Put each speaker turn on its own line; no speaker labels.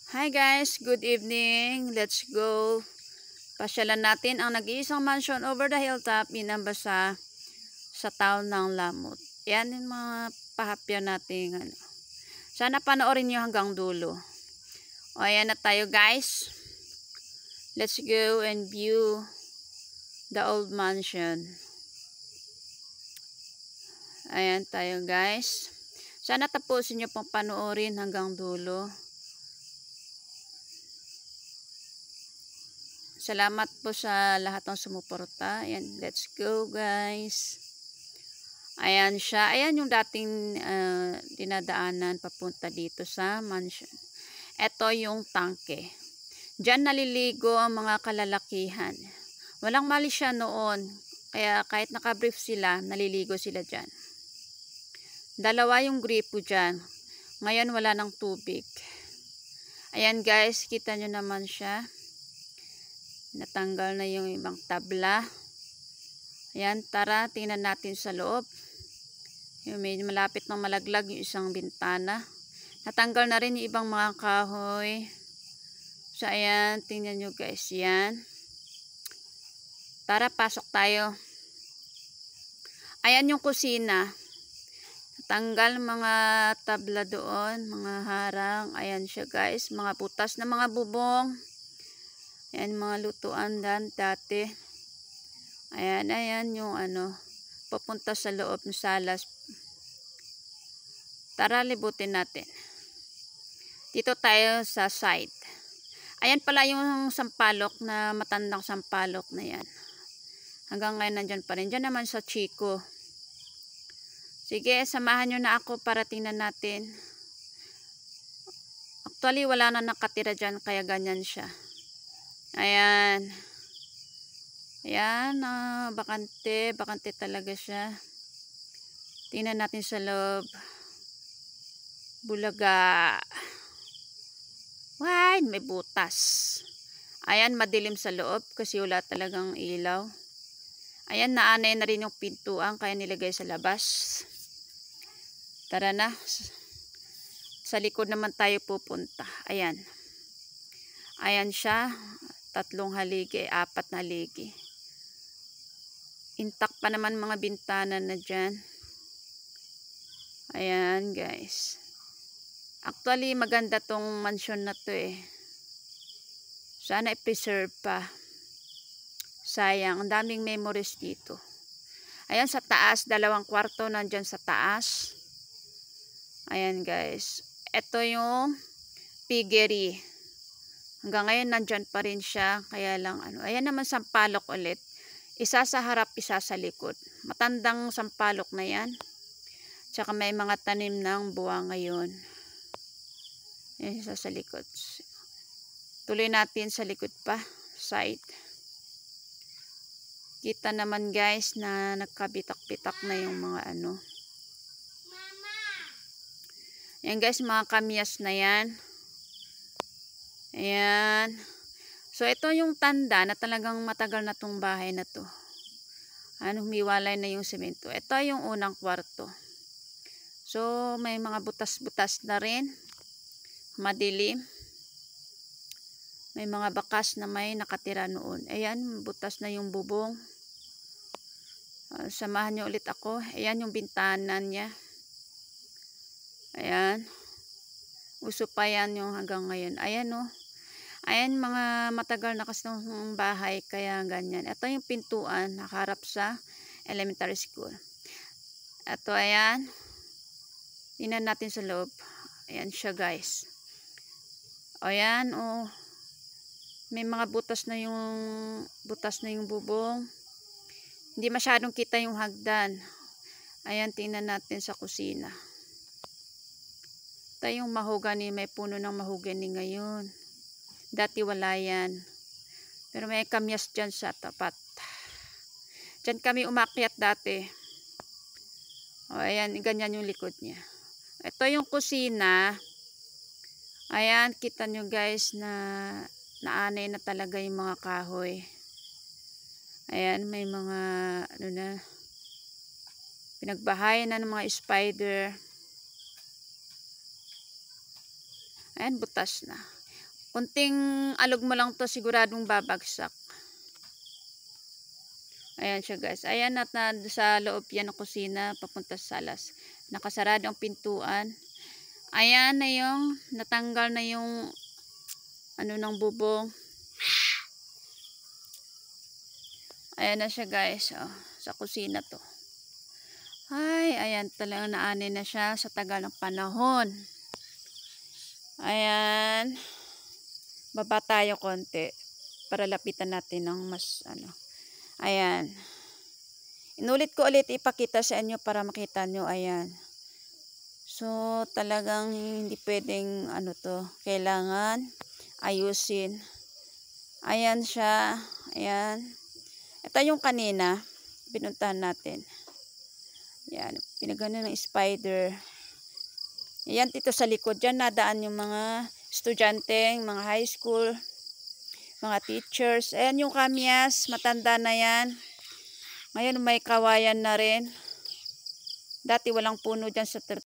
Hi guys, good evening. Let's go. Pasyalan natin ang nag-iisang mansion over the hilltop Inambasa sa town ng Lamut. Yan yung mga pahapya natin. Sana panoorin nyo hanggang dulo. O ayan na tayo guys. Let's go and view the old mansion. Ayan tayo guys. Sana tapusin nyo pong panoorin hanggang dulo. Salamat po sa lahat ng sumuporta. Ayan, let's go guys. Ayan siya. Ayan yung dating dinadaanan papunta dito sa mansion. Ito yung tangke. Diyan naliligo ang mga kalalakihan. Walang mali siya noon. Kaya kahit nakabrief sila, naliligo sila dyan. Dalawa yung gripo dyan. Ngayon wala ng tubig. Ayan guys, kita nyo naman siya. Natanggal na yung ibang tabla. Ayan, tara, tingnan natin sa loob. Yung may malapit ng malaglag yung isang bintana. Natanggal na rin yung ibang mga kahoy. So, ayan, tingnan nyo guys, yan. Tara, pasok tayo. Ayan yung kusina. Natanggal mga tabla doon, mga harang. Ayan siya guys, mga butas na mga bubong. Ayan, mga lutuan dati. Ayan yung papunta sa loob ng salas. Tara, libutin natin. Dito tayo sa side. Ayan pala yung sampalok na matandang sampalok na yan. Hanggang ngayon nandyan pa rin. Diyan naman sa Chico. Sige, samahan nyo na ako para tingnan natin. Actually, wala na nakatira dyan, kaya ganyan siya. Ayan. Ayan, bakante talaga siya. Tingnan natin sa loob. Bulaga. Why, may butas. Ayan, madilim sa loob kasi wala talagang ilaw. Ayan, naanay na rin yung pintuan kaya nilagay sa labas. Tara na. Sa likod naman tayo pupunta. Ayan. Ayan siya. 3 haligi, 4 na haligi. Intact pa naman mga bintana na dyan. Ayan guys. Actually maganda tong mansion na to eh. Sana i-preserve pa. Sayang, ang daming memories dito. Ayan sa taas, 2 kwarto nandyan sa taas. Ayan guys. Ito yung piggery. Hanggang ngayon nandyan pa rin siya. Kaya lang Ayan naman sampalok ulit. Isa sa harap, isa sa likod. Matandang sampalok na yan. Tsaka may mga tanim ng buwa ngayon. Ayan, isa sa likod. Tuloy natin sa likod pa. Side. Kita naman guys na nagkabitak-bitak na yung mga Ayan guys, mga kamyas na yan. Ayan. So, ito yung tanda na talagang matagal na tong bahay na to. Humiwalay na yung semento. Ito yung unang kwarto. So, may mga butas-butas na rin. Madilim. May mga bakas na may nakatira noon. Ayan, butas na yung bubong. Samahan nyo ulit ako. Ayan yung bintana niya. Ayan. Uso pa yan yung hanggang ngayon. Ayan o. Ayan, mga matagal na kasi ng bahay, kaya ganyan. Ito yung pintuan, nakaharap sa elementary school. Ito, ayan. Tingnan natin sa loob. Ayan siya, guys. O, ayan, o. May mga butas na yung bubong. Hindi masyadong kita yung hagdan. Ayan, tingnan natin sa kusina. Ito yung mahogany, may puno ng mahogany ngayon. Dati wala yan. Pero may kamyas dyan sa tapat. Dyan kami umakyat dati. O, ayan, ganyan yung likod niya. Ito yung kusina. Ayan, kita nyo guys na naanay na talaga yung mga kahoy. Ayan, may mga pinagbahayan na ng mga spider. Ayan, butas na. Kunting alog mo lang to, siguradong babagsak. Ayan siya guys. Ayan at na sa loob yan ng kusina papunta sa salas. Nakasarado ang pintuan. Ayan na yung natanggal na yung ano ng bubong. Ayan na siya guys. Oh, sa kusina to. Ay, ayan talaga naanay na siya sa tagal ng panahon. Ayan. Baba tayo konti para lapitan natin ng mas ano. Ayan. Inulit ko ulit ipakita sa inyo para makita nyo. Ayan. So, talagang hindi pwedeng ano to. Kailangan ayusin. Ayan siya. Ayan. Ito yung kanina. Pinuntahan natin. Ayan. Pinagano ng spider. Ayan dito sa likod. Diyan nadaan yung mga estudyante, mga high school, mga teachers. Ayan yung kamyas, matanda na yan. Ngayon may kawayan na rin. Dati walang puno dyan sa